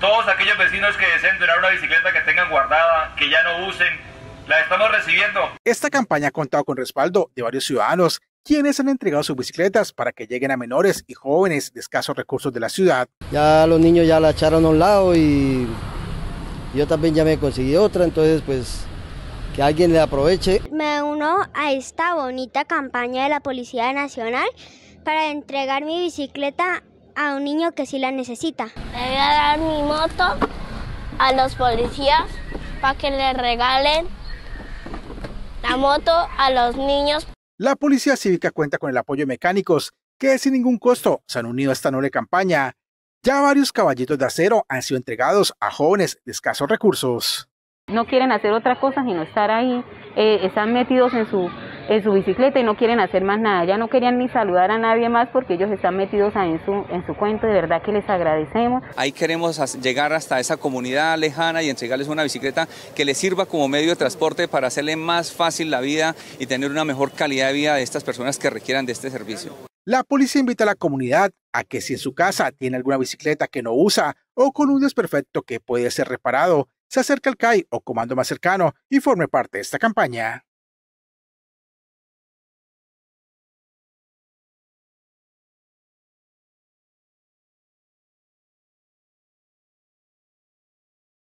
todos aquellos vecinos que deseen donar una bicicleta que tengan guardada, que ya no usen, la estamos recibiendo. Esta campaña ha contado con respaldo de varios ciudadanos, quienes han entregado sus bicicletas para que lleguen a menores y jóvenes de escasos recursos de la ciudad. Ya los niños ya la echaron a un lado y yo también ya me conseguí otra, entonces pues que alguien le aproveche. Me uno a esta bonita campaña de la Policía Nacional para entregar mi bicicleta a un niño que sí la necesita. Le voy a dar mi moto a los policías para que le regalen la moto a los niños. La Policía Cívica cuenta con el apoyo de mecánicos que sin ningún costo se han unido a esta noble campaña. Ya varios caballitos de acero han sido entregados a jóvenes de escasos recursos. No quieren hacer otra cosa sino estar ahí, están metidos en su bicicleta y no quieren hacer más nada. Ya no querían ni saludar a nadie más porque ellos están metidos ahí en su cuento. De verdad que les agradecemos. Ahí queremos llegar hasta esa comunidad lejana y entregarles una bicicleta que les sirva como medio de transporte para hacerle más fácil la vida y tener una mejor calidad de vida de estas personas que requieran de este servicio. La policía invita a la comunidad a que si en su casa tiene alguna bicicleta que no usa o con un desperfecto que puede ser reparado, se acerque al CAI o comando más cercano y forme parte de esta campaña.